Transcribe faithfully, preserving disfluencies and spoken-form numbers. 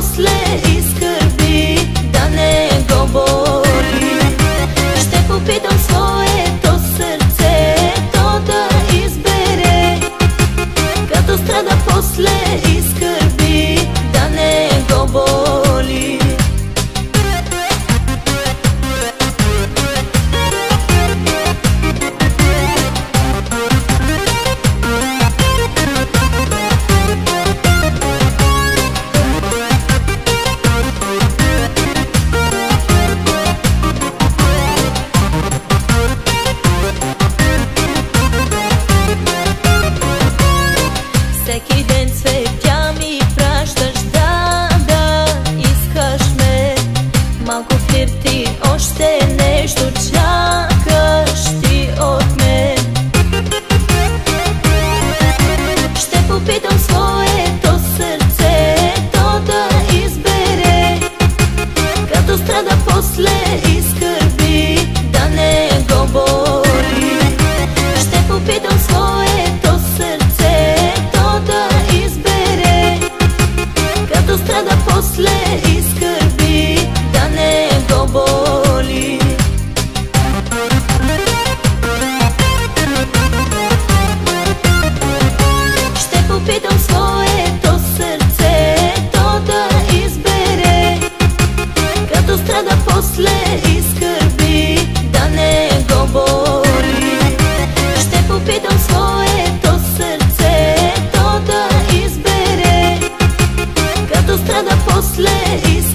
после изкърби, да не го боли. Ще попитам своето сърце, то да избере, като страда после изкърби, да не го боли. Всеки ден цветя ми пращаш, да, да, искаш ме. Малко флирти, още нещо чакаш ти от мен. Ще попитам своето сърце, то да избере, като страда после изкърби, да не го боли. Ще попитам своето сърце, като страда после изкърби, да не го боли. Ще попитам своето сърце, то да избере, като страда после изкърби, да не го боли. Ще попитам своето сърце, то да избере, като страда после изкърби,